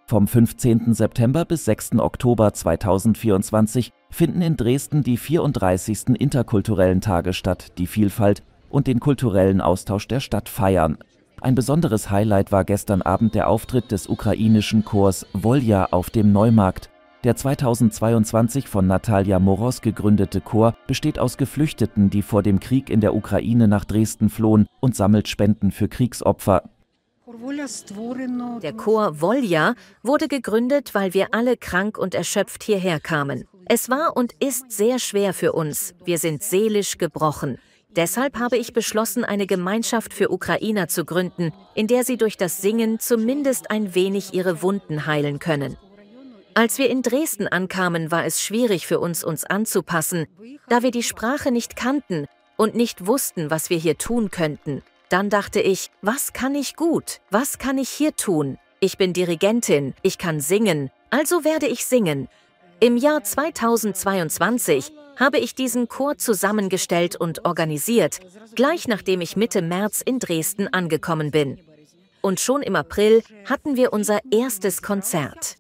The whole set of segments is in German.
Vom 15. September bis 6. Oktober 2024 finden in Dresden die 34. interkulturellen Tage statt, die Vielfalt und den kulturellen Austausch der Stadt feiern. Ein besonderes Highlight war gestern Abend der Auftritt des ukrainischen Chors Wolja auf dem Neumarkt. Der 2022 von Natalia Moroz gegründete Chor besteht aus Geflüchteten, die vor dem Krieg in der Ukraine nach Dresden flohen, und sammelt Spenden für Kriegsopfer. Der Chor Wolja wurde gegründet, weil wir alle krank und erschöpft hierher kamen. Es war und ist sehr schwer für uns. Wir sind seelisch gebrochen. Deshalb habe ich beschlossen, eine Gemeinschaft für Ukrainer zu gründen, in der sie durch das Singen zumindest ein wenig ihre Wunden heilen können. Als wir in Dresden ankamen, war es schwierig für uns anzupassen, da wir die Sprache nicht kannten und nicht wussten, was wir hier tun könnten. Dann dachte ich, was kann ich gut? Was kann ich hier tun? Ich bin Dirigentin, ich kann singen, also werde ich singen. Im Jahr 2022 habe ich diesen Chor zusammengestellt und organisiert, gleich nachdem ich Mitte März in Dresden angekommen bin. Und schon im April hatten wir unser erstes Konzert.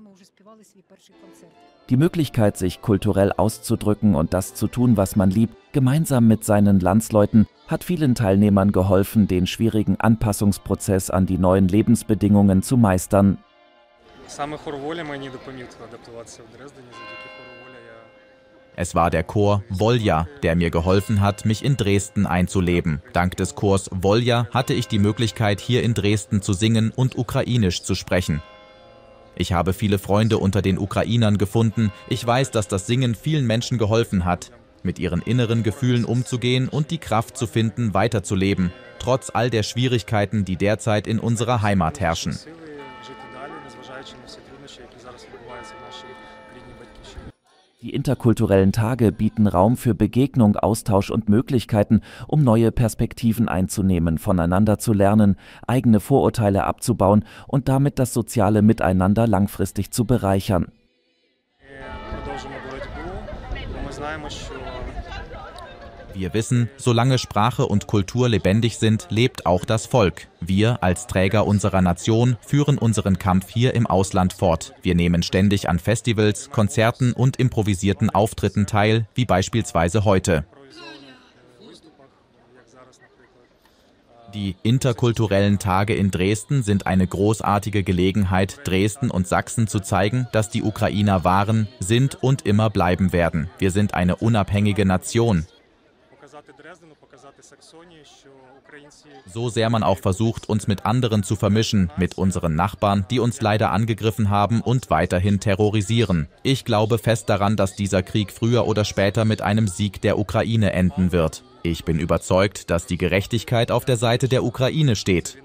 Die Möglichkeit, sich kulturell auszudrücken und das zu tun, was man liebt, gemeinsam mit seinen Landsleuten, hat vielen Teilnehmern geholfen, den schwierigen Anpassungsprozess an die neuen Lebensbedingungen zu meistern. Es war der Chor Wolja, der mir geholfen hat, mich in Dresden einzuleben. Dank des Chors Wolja hatte ich die Möglichkeit, hier in Dresden zu singen und ukrainisch zu sprechen. Ich habe viele Freunde unter den Ukrainern gefunden. Ich weiß, dass das Singen vielen Menschen geholfen hat, mit ihren inneren Gefühlen umzugehen und die Kraft zu finden, weiterzuleben, trotz all der Schwierigkeiten, die derzeit in unserer Heimat herrschen. Die interkulturellen Tage bieten Raum für Begegnung, Austausch und Möglichkeiten, um neue Perspektiven einzunehmen, voneinander zu lernen, eigene Vorurteile abzubauen und damit das soziale Miteinander langfristig zu bereichern. Wir wissen, solange Sprache und Kultur lebendig sind, lebt auch das Volk. Wir als Träger unserer Nation führen unseren Kampf hier im Ausland fort. Wir nehmen ständig an Festivals, Konzerten und improvisierten Auftritten teil, wie beispielsweise heute. Die interkulturellen Tage in Dresden sind eine großartige Gelegenheit, Dresden und Sachsen zu zeigen, dass die Ukrainer waren, sind und immer bleiben werden. Wir sind eine unabhängige Nation. So sehr man auch versucht, uns mit anderen zu vermischen, mit unseren Nachbarn, die uns leider angegriffen haben und weiterhin terrorisieren. Ich glaube fest daran, dass dieser Krieg früher oder später mit einem Sieg der Ukraine enden wird. Ich bin überzeugt, dass die Gerechtigkeit auf der Seite der Ukraine steht.